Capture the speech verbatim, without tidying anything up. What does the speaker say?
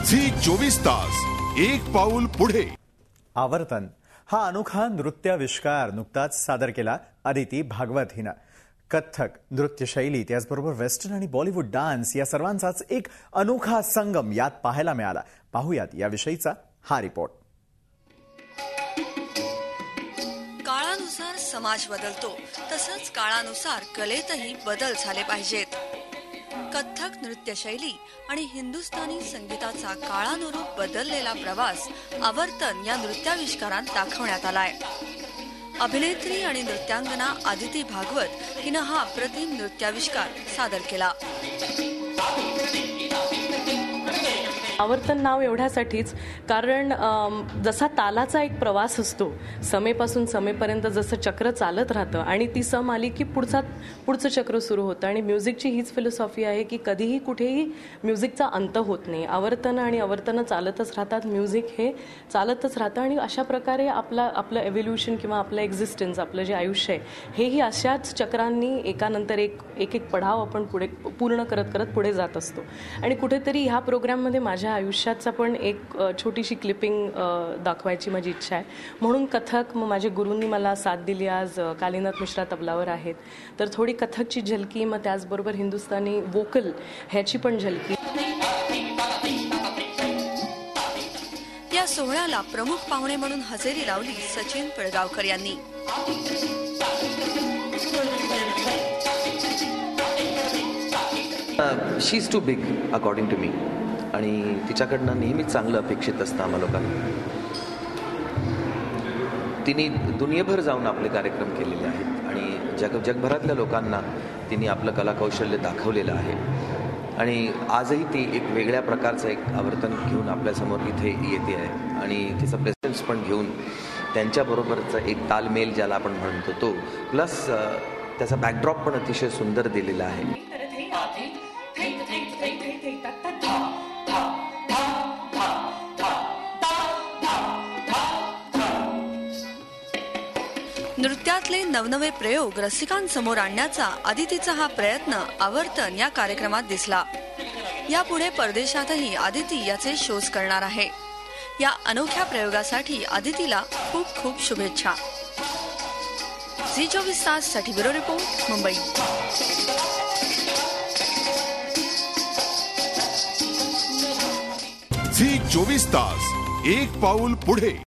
Zee चोवीस तास एक पाऊल पुढे। आवर्तन हा अनोखा नृत्याविष्कार नुकताच सादर केला अदिती भागवत हिनं। कथ्थक नृत्य शैली त्याचबरोबर वेस्टर्न आणि बॉलिवूड डान्स या सर्वांचाच एक अनोखा संगम यात पाहायला मिळाला। पाहूयात याविषयीचा हा रिपोर्ट। काळानुसार समाज बदलतो, तसंच काळानुसार कलेतही बदल झाले पाहिजेत। कथ्थक नृत्य शैली आणि हिंदुस्थानी संगीताचा काळानुरूप बदललेला प्रवास आवर्तन या नृत्याविष्कारात दाखवण्यात आलाय। अभिनेत्री आणि नृत्यांगना अदिती भागवत हिनं हा अप्रतिम नृत्याविष्कार सादर केला। आवर्तन नाव एवढ्यासाठीच कारण जसा तालाचा एक प्रवास असतो, समेपासून समेपर्यंत जसं चक्र चालत राहतं आणि ती सम आली की पुढचा पुढचं चक्र सुरू होतं। आणि म्युझिकची हीच फिलॉसॉफी आहे की कधीही कुठेही म्युझिकचा अंत होत नाही। आवर्तन आणि आवर्तनं चालतच राहतात, म्युझिक हे चालतच राहतं आणि अशा प्रकारे आपला आपलं एव्होल्युशन किंवा आपलं एक्झिस्टन्स, आपलं जे आयुष्य आहे हेही अशाच चक्रांनी एकानंतर एक एक एक पडाव आपण पुढे पूर्ण करत करत पुढे जात असतो। आणि कुठेतरी ह्या प्रोग्राममध्ये माझ्या आयुष्याचा पण एक छोटीशी क्लिपिंग दाखवायची माझी इच्छा आहे। म्हणून कथक मग माझे गुरूंनी मला साथ दिली। आज कालीनाथ मिश्रा तबलावर आहेत, तर थोडी कथकची झलकी, मग त्याचबरोबर हिंदुस्थानी वोकल ह्याची पण झलकी। या सोहळ्याला प्रमुख पाहुणे म्हणून हजेरी लावली सचिन पिळगावकर यांनी। She is too big according to me, आणि तिच्याकडनं नेहमीच चांगलं अपेक्षित असतं आम्हा लोकांना। तिने दुनियाभर जाऊन आपले कार्यक्रम केलेले आहेत आणि जग जगभरातल्या लोकांना तिने आपलं कलाकौशल्य दाखवलेलं आहे। आणि आजही ती एक वेगळ्या प्रकारचं एक आवर्तन घेऊन आपल्यासमोर इथे येते आहे आणि तिचं प्रेझेन्स पण घेऊन त्यांच्याबरोबरचा एक तालमेल ज्याला आपण म्हणतो तो, प्लस त्याचा बॅकड्रॉप पण अतिशय सुंदर दिलेला आहे। नृत्यातले नवनवे प्रयोग रसिकांसमोर आणण्याचा अदितीचा हा प्रयत्न आवर्तन या कार्यक्रमात दिसला। यापुढे परदेशातही अदिती याचे शोज करणार आहे। या अनोख्या प्रयोगासाठी अदितीला खूप खूप शुभेच्छा। झी चोवीस तास साठी ब्युरो रिपोर्ट, मुंबई। झी चोवीस तास एक पाऊल पुढे।